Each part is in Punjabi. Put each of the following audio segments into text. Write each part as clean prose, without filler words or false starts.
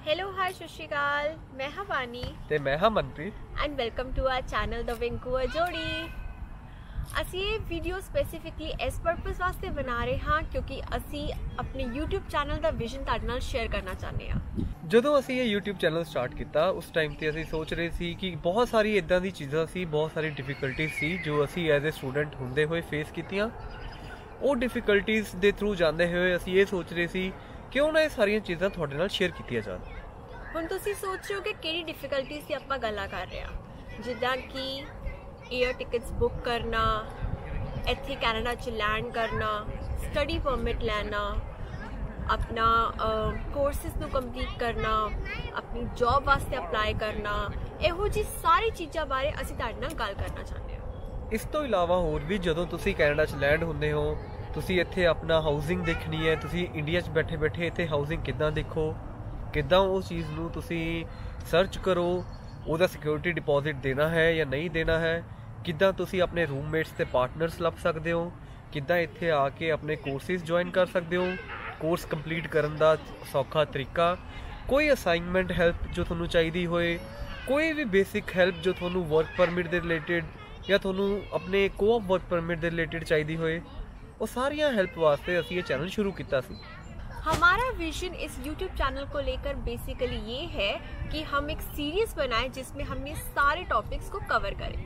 हेलो हाय सत श्री अकाल, मैं हाँ वानी ਤੇ ਮੈਂ ਹਾਂ Manpreet and welcome to our channel the Vinku Jodi. ਅਸੀਂ ਇਹ ਵੀਡੀਓ ਸਪੈਸੀਫਿਕਲੀ ਇਸ ਪਰਪਸ ਵਾਸਤੇ ਬਣਾ ਰਹੇ ਹਾਂ ਕਿਉਂਕਿ ਅਸੀਂ ਆਪਣੇ YouTube ਚੈਨਲ ਦਾ ਵਿਜ਼ਨ ਤੁਹਾਡੇ ਨਾਲ ਸ਼ੇਅਰ ਕਰਨਾ ਚਾਹੁੰਦੇ ਹਾਂ। ਜਦੋਂ ਅਸੀਂ ਇਹ YouTube ਚੈਨਲ ਸਟਾਰਟ ਕੀਤਾ ਉਸ ਟਾਈਮ ਤੇ ਅਸੀਂ ਸੋਚ ਰਹੇ ਸੀ ਕਿ ਬਹੁਤ ਸਾਰੀ ਇਦਾਂ ਦੀ ਚੀਜ਼ਾਂ ਸੀ, ਬਹੁਤ ਸਾਰੀ ਡਿਫਿਕਲਟੀਜ਼ ਸੀ ਜੋ ਅਸੀਂ ਐਜ਼ ਅ ਸਟੂਡੈਂਟ ਹੁੰਦੇ ਹੋਏ ਫੇਸ ਕੀਤੀਆਂ। ਉਹ ਡਿਫਿਕਲਟੀਜ਼ ਦੇ ਥਰੂ ਜਾਂਦੇ ਹੋਏ ਅਸੀਂ ਇਹ ਸੋਚ ਰਹੇ ਸੀ ਕਿਉਂ ਨਾ ਇਹ ਸਾਰੀਆਂ ਚੀਜ਼ਾਂ ਤੁਹਾਡੇ ਨਾਲ ਸ਼ੇਅਰ ਕੀਤੀਆਂ ਜਾਣ। ਹੁਣ ਤੁਸੀਂ ਸੋਚ ਰਹੇ ਹੋ ਕਿ ਕਿਹੜੀ ਡਿਫਿਕਲਟੀਜ਼ ਦੀ ਆਪਾਂ ਗੱਲਾਂ ਕਰ ਰਹੇ ਹਾਂ, ਜਿੱਦਾਂ ਕਿ एयर टिकट्स बुक करना, इत्थे कैनेडा च लैंड करना, स्टडी परमिट लेना, अपना कोर्सेस नू कंप्लीट करना, अपनी जॉब वास्ते अप्लाई करना, ਇਹੋ जी सारी चीज़ां बारे ਅਸੀਂ ਤੁਹਾਡੇ ਨਾਲ ਗੱਲ ਕਰਨਾ ਚਾਹੁੰਦੇ ਹਾਂ। ਇਸ ਤੋਂ ਇਲਾਵਾ ਹੋਰ ਵੀ ਜਦੋਂ ਤੁਸੀਂ ਕੈਨੇਡਾ 'ਚ ਲੈਂਡ ਹੁੰਦੇ ਹੋ, ਤੁਸੀਂ ਇੱਥੇ ਆਪਣਾ ਹਾਊਸਿੰਗ ਦੇਖਣੀ ਹੈ, ਤੁਸੀਂ ਇੰਡੀਆ 'ਚ ਬੈਠੇ ਬੈਠੇ ਇੱਥੇ ਹਾਊਸਿੰਗ ਕਿੱਦਾਂ ਦੇਖੋ, ਕਿੱਦਾਂ ਉਸ ਚੀਜ਼ ਨੂੰ ਤੁਸੀਂ ਸਰਚ ਕਰੋ, ਉਹਦਾ ਸਿਕਿਉਰਿਟੀ ਡਿਪੋਜ਼ਿਟ ਦੇਣਾ ਹੈ ਜਾਂ ਨਹੀਂ ਦੇਣਾ ਹੈ, ਕਿੱਦਾਂ ਤੁਸੀਂ ਆਪਣੇ ਰੂਮਮੇਟਸ ਤੇ ਪਾਰਟਨਰਸ ਲੱਭ ਸਕਦੇ ਹੋ, ਕਿੱਦਾਂ ਇੱਥੇ ਆ ਕੇ ਆਪਣੇ ਕੋਰਸਿਸ ਜੁਆਇਨ ਕਰ ਸਕਦੇ ਹੋ, ਕੋਰਸ ਕੰਪਲੀਟ ਕਰਨ ਦਾ ਸੌਖਾ ਤਰੀਕਾ, ਕੋਈ ਅਸਾਈਨਮੈਂਟ ਹੈਲਪ ਜੋ ਤੁਹਾਨੂੰ ਚਾਹੀਦੀ ਹੋਏ, ਕੋਈ ਵੀ ਬੇਸਿਕ ਹੈਲਪ ਜੋ ਤੁਹਾਨੂੰ ਵਰਕ ਪਰਮਿਟ ਦੇ ਰਿਲੇਟਡ ਜਾਂ ਤੁਹਾਨੂੰ ਆਪਣੇ ਕੋਆਪ ਵਰਕ ਪਰਮਿਟ ਦੇ ਰਿਲੇਟਡ ਚਾਹੀਦੀ ਹੋਏ, ਉਹ ਸਾਰੀਆਂ ਹੈਲਪ ਵਾਸਤੇ ਅਸੀਂ ਇਹ ਚੈਨਲ ਸ਼ੁਰੂ ਕੀਤਾ ਸੀ। हमारा विजन इस YouTube चैनल को लेकर बेसिकली ये है कि हम एक सीरीज बनाएं जिसमें हम ये सारे टॉपिक्स को कवर करें।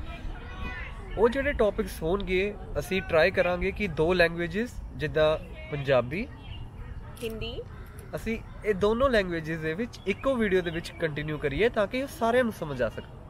ਉਹ ਜਿਹੜੇ ਟੌਪਿਕਸ ਹੋਣਗੇ ਅਸੀਂ ਟਰਾਈ ਕਰਾਂਗੇ ਕਿ ਦੋ ਲੈਂਗੁਏਜਸ ਜਿੱਦਾਂ ਪੰਜਾਬੀ, हिंदी, ਅਸੀਂ ਇਹ ਦੋਨੋਂ ਲੈਂਗੁਏਜਸ ਦੇ ਵਿੱਚ ਇੱਕੋ ਵੀਡੀਓ ਦੇ ਵਿੱਚ ਕੰਟੀਨਿਊ ਕਰੀਏ ਤਾਂ ਕਿ ਸਾਰਿਆਂ ਨੂੰ ਸਮਝ ਆ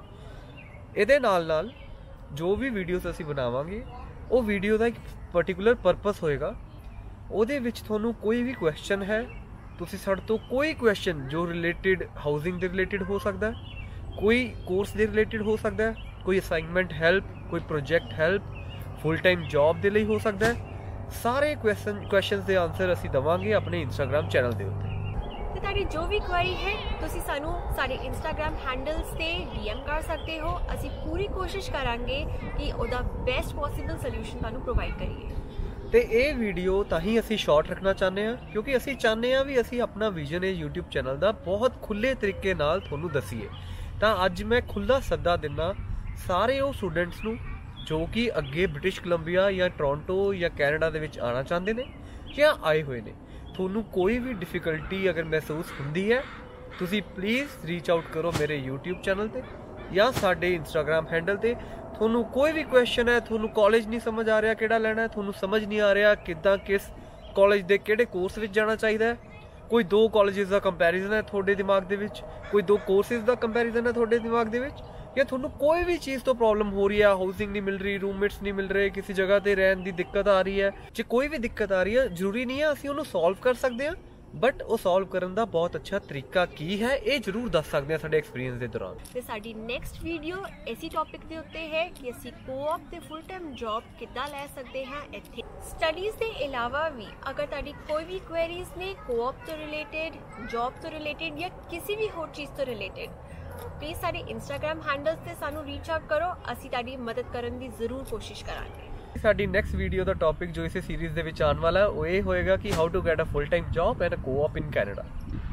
ਸਕੇ। ਇਹਦੇ ਨਾਲ ਨਾਲ ਜੋ ਵੀ ਵੀਡੀਓਜ਼ ਅਸੀਂ ਬਣਾਵਾਂਗੇ ਉਹ ਵੀਡੀਓ ਦਾ ਇੱਕ ਪਾਰਟਿਕੂਲਰ ਪਰਪਸ ਹੋਏਗਾ। ਉਹਦੇ ਵਿੱਚ ਤੁਹਾਨੂੰ ਕੋਈ ਵੀ ਕੁਐਸਚਨ ਹੈ, ਤੁਸੀਂ ਸਾਡੇ ਤੋਂ ਕੋਈ ਕੁਐਸਚਨ ਜੋ ਰਿਲੇਟਡ ਹਾਊਸਿੰਗ ਦੇ ਰਿਲੇਟਡ ਹੋ ਸਕਦਾ, ਕੋਈ ਕੋਰਸ ਦੇ ਰਿਲੇਟਡ ਹੋ ਸਕਦਾ, ਕੋਈ ਅਸਾਈਨਮੈਂਟ ਹੈਲਪ, ਕੋਈ project help, full time job ਦੇ ਲਈ ਹੋ ਸਕਦਾ, ਸਾਰੇ ਕੁਐਸਚਨਸ ਦੇ ਆਨਸਰ ਅਸੀਂ ਦੇਵਾਂਗੇ ਆਪਣੇ ਇੰਸਟਾਗ੍ਰਾਮ ਚੈਨਲ ਦੇ ਉੱਤੇ। ਤੇ ਤੁਹਾਡੀ ਜੋ ਵੀ ਕੁਐਰੀ ਹੈ ਤੁਸੀਂ ਸਾਨੂੰ ਸਾਡੇ ਇੰਸਟਾਗ੍ਰਾਮ ਹੈਂਡਲਸ ਤੇ DM ਕਰ ਸਕਦੇ ਹੋ। ਅਸੀਂ ਪੂਰੀ ਕੋਸ਼ਿਸ਼ ਕਰਾਂਗੇ ਕਿ ਉਹਦਾ ਬੈਸਟ ਪੋਸੀਬਲ ਸੋਲੂਸ਼ਨ ਤੁਹਾਨੂੰ ਪ੍ਰੋਵਾਈਡ ਕਰੀਏ। ਤੇ ਇਹ ਵੀਡੀਓ ਤਾਂ ਹੀ ਅਸੀਂ ਸ਼ਾਰਟ ਰੱਖਣਾ ਚਾਹੁੰਦੇ ਹਾਂ ਕਿਉਂਕਿ ਅਸੀਂ ਚਾਹੁੰਦੇ ਹਾਂ ਵੀ ਅਸੀਂ ਆਪਣਾ ਵਿਜ਼ਨ ਹੈ YouTube ਚੈਨਲ ਦਾ ਬਹੁਤ ਖੁੱਲੇ ਤਰੀਕੇ ਨਾਲ ਤੁਹਾਨੂੰ ਦੱਸੀਏ। ਤਾਂ ਅੱਜ ਮੈਂ ਖੁੱਲ੍ਹਾ ਸੱਦਾ ਦਿੰਦਾ ਸਾਰੇ ਉਹ ਸਟੂਡੈਂਟਸ ਨੂੰ ਜੋ ਕਿ ਅੱਗੇ ਬ੍ਰਿਟਿਸ਼ ਕੋਲੰਬੀਆ ਜਾਂ ਟੋਰਾਂਟੋ ਜਾਂ ਕੈਨੇਡਾ ਦੇ ਵਿੱਚ ਆਉਣਾ ਚਾਹੁੰਦੇ ਨੇ ਜਾਂ ਆਏ ਹੋਏ ਨੇ। ਤੁਹਾਨੂੰ ਕੋਈ ਵੀ ਡਿਫਿਕਲਟੀ ਅਗਰ ਮਹਿਸੂਸ ਹੁੰਦੀ ਹੈ ਤੁਸੀਂ ਪਲੀਜ਼ ਰੀਚ ਆਊਟ ਕਰੋ ਮੇਰੇ YouTube ਚੈਨਲ 'ਤੇ ਜਾਂ ਸਾਡੇ ਇੰਸਟਾਗ੍ਰਾਮ ਹੈਂਡਲ 'ਤੇ। ਤੁਹਾਨੂੰ ਕੋਈ ਵੀ ਕੁਐਸਚਨ ਹੈ, ਤੁਹਾਨੂੰ ਕਾਲਜ ਨਹੀਂ ਸਮਝ ਆ ਰਿਹਾ ਕਿਹੜਾ ਲੈਣਾ ਹੈ, ਤੁਹਾਨੂੰ ਸਮਝ ਨਹੀਂ ਆ ਰਿਹਾ ਕਿੱਦਾਂ ਕਿਸ ਕਾਲਜ ਦੇ ਕਿਹੜੇ ਕੋਰਸ ਵਿੱਚ ਜਾਣਾ ਚਾਹੀਦਾ ਹੈ, ਕੋਈ ਦੋ ਕਾਲਜਿਸ ਦਾ ਕੰਪੈਰੀਜ਼ਨ ਹੈ ਤੁਹਾਡੇ ਦਿਮਾਗ ਦੇ ਵਿੱਚ, ਕੋਈ ਦੋ ਕੋਰਸਿਸ ਦਾ ਕੰਪੈਰੀਜ਼ਨ ਹੈ ਤੁਹਾਡੇ ਦਿਮਾਗ ਦੇ ਵਿੱਚ, ਜਾਂ ਤੁਹਾਨੂੰ ਕੋਈ ਵੀ ਚੀਜ਼ ਤੋਂ ਪ੍ਰੋਬਲਮ ਹੋ ਰਹੀ ਹੈ, ਹਾਊਸਿੰਗ ਨਹੀਂ ਮਿਲ ਰਹੀ, ਰੂਮਮੇਟਸ ਨਹੀਂ ਮਿਲ ਰਹੇ, ਕਿਸੇ ਜਗ੍ਹਾ ਤੇ ਰਹਿਣ ਦੀ ਦਿੱਕਤ ਆ ਰਹੀ ਹੈ, ਜੇ ਕੋਈ ਵੀ ਦਿੱਕਤ ਆ ਰਹੀ ਹੈ ਜ਼ਰੂਰੀ ਨਹੀਂ ਹੈ ਅਸੀਂ ਉਹਨੂੰ ਸੋਲਵ ਕਰ ਸਕਦੇ ਹਾਂ, ਬਟ ਉਹ ਸੋਲਵ ਕਰਨ ਦਾ ਬਹੁਤ ਅੱਛਾ ਤਰੀਕਾ ਕੀ ਹੈ ਇਹ ਜ਼ਰੂਰ ਦੱਸ ਸਕਦੇ ਹਾਂ ਸਾਡੇ ਐਕਸਪੀਰੀਅੰਸ ਦੇ ਦੌਰਾਨ। ਤੇ ਸਾਡੀ ਨੈਕਸਟ ਵੀਡੀਓ ਇਸੇ ਟੌਪਿਕ ਦੇ ਉੱਤੇ ਹੈ ਕਿ ਅਸੀਂ ਕੋਆਪ ਤੇ ਫੁੱਲ ਟਾਈਮ ਜੌਬ ਕਿੱਦਾਂ ਲੈ ਸਕਦੇ ਹਾਂ ਇੱਥੇ। ਸਟੱਡੀਜ਼ ਦੇ ਇਲਾਵਾ ਵੀ ਅਗਰ ਤੁਹਾਡੀ ਕੋਈ ਵੀ ਕੁਐਰੀਜ਼ ਨੇ ਕੋਆਪ ਤੋਂ ਰਿਲੇਟਡ, ਜੌਬ ਤੋਂ ਰਿਲੇਟਡ ਜਾਂ ਕਿਸੇ ਵੀ ਹੋਰ ਚੀਜ਼ ਤੋਂ ਰਿਲੇਟਡ, ਪਲੀਜ਼ ਸਾਡੇ ਇੰਸਟਾਗ੍ਰਾਮ ਹੈਂਡਲਸ ਤੇ ਸਾਨੂੰ ਰੀਚ ਆਊਟ ਕਰੋ। ਅਸੀਂ ਤੁਹਾਡੀ ਮਦਦ ਕਰਨ ਦੀ ਜ਼ਰੂਰ ਕੋਸ਼ਿਸ਼ ਕਰਾਂਗੇ। ਸਾਡੀ ਨੈਕਸਟ ਵੀਡੀਓ ਦਾ ਟੌਪਿਕ ਜੋ ਇਸੇ ਸੀਰੀਜ਼ ਦੇ ਵਿੱਚ ਆਉਣ ਵਾਲਾ ਉਹ ਇਹ ਹੋਏਗਾ ਕਿ how to get a full time job and a coop in Canada.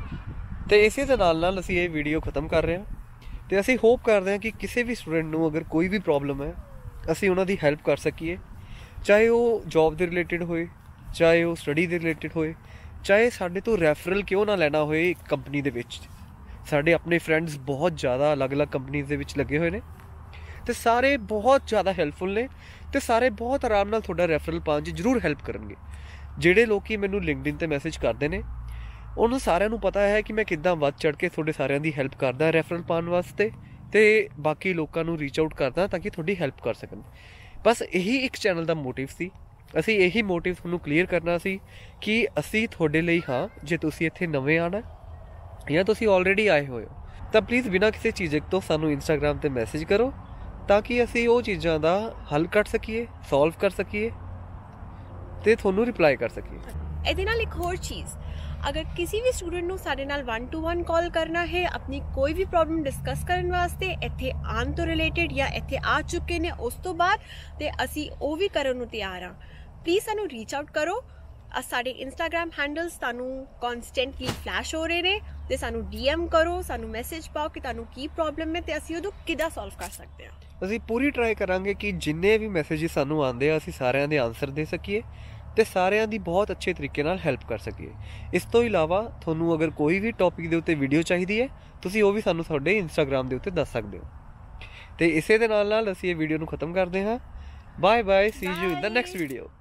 ਤੇ ਇਸੇ ਦੇ ਨਾਲ ਅਸੀਂ ਇਹ ਵੀਡੀਓ ਖਤਮ ਕਰ ਰਹੇ ਹਾਂ ਤੇ ਅਸੀਂ ਹੋਪ ਕਰਦੇ ਹਾਂ ਕਿ ਕਿਸੇ ਵੀ ਸਟੂਡੈਂਟ ਨੂੰ ਅਗਰ ਕੋਈ ਵੀ ਪ੍ਰੋਬਲਮ ਹੈ ਅਸੀਂ ਉਹਨਾਂ ਦੀ ਹੈਲਪ ਕਰ ਸਕੀਏ, ਚਾਹੇ ਉਹ ਜੌਬ ਦੇ ਰਿਲੇਟਡ ਹੋਏ, ਚਾਹੇ ਉਹ ਸਟੱਡੀ ਦੇ ਰਿਲੇਟਡ ਹੋਏ, ਚਾਹੇ ਸਾਡੇ ਤੋਂ ਰੈਫਰਲ ਕਿਉਂ ਨਾ ਲੈਣਾ ਹੋਏ ਕੰਪਨੀ ਦੇ ਵਿੱਚ। ਸਾਡੇ ਆਪਣੇ ਫਰੈਂਡਸ ਬਹੁਤ ਜ਼ਿਆਦਾ ਅਲੱਗ-ਅਲੱਗ ਕੰਪਨੀਜ਼ ਦੇ ਵਿੱਚ ਲੱਗੇ ਹੋਏ ਨੇ ਤੇ ਸਾਰੇ ਬਹੁਤ ਜ਼ਿਆਦਾ ਹੈਲਪਫੁਲ ਨੇ ਤੇ ਸਾਰੇ ਬਹੁਤ ਆਰਾਮ ਨਾਲ ਤੁਹਾਡਾ ਰੈਫਰਲ ਪਾਉਣ 'ਚ ਜ਼ਰੂਰ ਹੈਲਪ ਕਰਨਗੇ। ਜਿਹੜੇ ਲੋਕ ਮੈਨੂੰ ਲਿੰਕਡਇਨ 'ਤੇ ਮੈਸੇਜ ਕਰਦੇ ਨੇ ਉਹਨਾਂ ਸਾਰਿਆਂ ਨੂੰ ਪਤਾ ਹੈ ਕਿ ਮੈਂ ਕਿੱਦਾਂ ਵੱਧ ਚੜ੍ਹ ਕੇ ਤੁਹਾਡੇ ਸਾਰਿਆਂ ਦੀ ਹੈਲਪ ਕਰਦਾ ਰੈਫਰਲ ਪਾਉਣ ਵਾਸਤੇ ਤੇ ਬਾਕੀ ਲੋਕਾਂ ਨੂੰ ਰੀਚ ਆਊਟ ਕਰਦਾ ਤਾਂ ਕਿ ਤੁਹਾਡੀ ਹੈਲਪ ਕਰ ਸਕਣ। ਬਸ ਇਹੀ ਇੱਕ ਚੈਨਲ ਦਾ ਮੋਟਿਵ ਸੀ। ਅਸੀਂ ਇਹੀ ਮੋਟਿਵ ਤੁਹਾਨੂੰ ਕਲੀਅਰ ਕਰਨਾ ਸੀ ਕਿ ਅਸੀਂ ਤੁਹਾਡੇ ਲਈ ਹਾਂ। ਜੇ ਤੁਸੀਂ ਇੱਥੇ ਨਵੇਂ ਆਉਣਾ ਜਾਂ ਤੁਸੀਂ ਆਲਰੇਡੀ ਆਏ ਹੋਏ ਹੋ ਤਾਂ ਪਲੀਜ਼ ਬਿਨਾਂ ਕਿਸੇ ਝਿਜਕ ਤੋਂ ਸਾਨੂੰ ਇੰਸਟਾਗ੍ਰਾਮ 'ਤੇ ਮੈਸੇਜ ਕਰੋ ਤਾਂ ਕਿ ਅਸੀਂ ਉਹ ਚੀਜ਼ਾਂ ਦਾ ਹੱਲ ਕੱਢ ਸਕੀਏ, ਸੋਲਵ ਕਰ ਸਕੀਏ ਤੇ ਤੁਹਾਨੂੰ ਰਿਪਲਾਈ ਕਰ ਸਕੀਏ। ਇਹਦੇ ਨਾਲ ਇੱਕ ਹੋਰ ਚੀਜ਼, ਅਗਰ ਕਿਸੇ ਵੀ ਸਟੂਡੈਂਟ ਨੂੰ ਸਾਡੇ ਨਾਲ 1-to-1 ਕਾਲ ਕਰਨਾ ਹੈ ਆਪਣੀ ਕੋਈ ਵੀ ਪ੍ਰੋਬਲਮ ਡਿਸਕਸ ਕਰਨ ਵਾਸਤੇ, ਇੱਥੇ ਆਉਣ ਤੋਂ ਰਿਲੇਟਡ ਜਾਂ ਇੱਥੇ ਆ ਚੁੱਕੇ ਨੇ ਉਸ ਤੋਂ ਬਾਅਦ, ਤੇ ਅਸੀਂ ਉਹ ਵੀ ਕਰਨ ਨੂੰ ਤਿਆਰ ਹਾਂ। ਪਲੀਜ਼ ਸਾਨੂੰ ਰੀਚ ਆਊਟ ਕਰੋ। ਸਾਡੇ ਇੰਸਟਾਗ੍ਰam ਹੈਂਡਲਸ ਤੁਹਾਨੂੰ ਕਨਸਟੈਂਟਲੀ ਫਲੈਸ਼ ਹੋ ਰਹੇ ਨੇ ਤੇ ਸਾਨੂੰ DM ਕਰੋ, ਸਾਨੂੰ ਮੈਸੇਜ ਪਾਓ ਕਿ ਤੁਹਾਨੂੰ ਕੀ ਪ੍ਰੋਬਲਮ ਹੈ ਤੇ ਅਸੀਂ ਉਹਨੂੰ ਕਿੱਦਾਂ ਸੋਲਵ ਕਰ ਸਕਦੇ ਹਾਂ। ਅਸੀਂ ਪੂਰੀ ਟਰਾਈ ਕਰਾਂਗੇ ਕਿ ਜਿੰਨੇ ਵੀ ਮੈਸੇजेस ਸਾਨੂੰ ਆਉਂਦੇ ਆ ਅਸੀਂ ਸਾਰਿਆਂ ਦੇ ਆਨਸਰ ਦੇ ਸਕੀਏ ਤੇ ਸਾਰਿਆਂ ਦੀ ਬਹੁਤ ਅੱਛੇ ਤਰੀਕੇ ਨਾਲ ਹੈਲਪ ਕਰ ਸਕੀਏ। ਇਸ ਤੋਂ ਇਲਾਵਾ ਤੁਹਾਨੂੰ ਅਗਰ ਕੋਈ ਵੀ ਟੌਪਿਕ ਦੇ ਉੱਤੇ ਵੀਡੀਓ ਚਾਹੀਦੀ ਹੈ ਤੁਸੀਂ ਉਹ ਵੀ ਸਾਨੂੰ ਸਾਡੇ ਇੰਸਟਾਗ੍ਰਾਮ ਦੇ ਉੱਤੇ ਦੱਸ ਸਕਦੇ ਹੋ। ਤੇ ਇਸੇ ਦੇ ਨਾਲ ਅਸੀਂ ਇਹ ਵੀਡੀਓ ਨੂੰ ਖਤਮ ਕਰਦੇ ਹਾਂ। Bye bye, see you in the next video.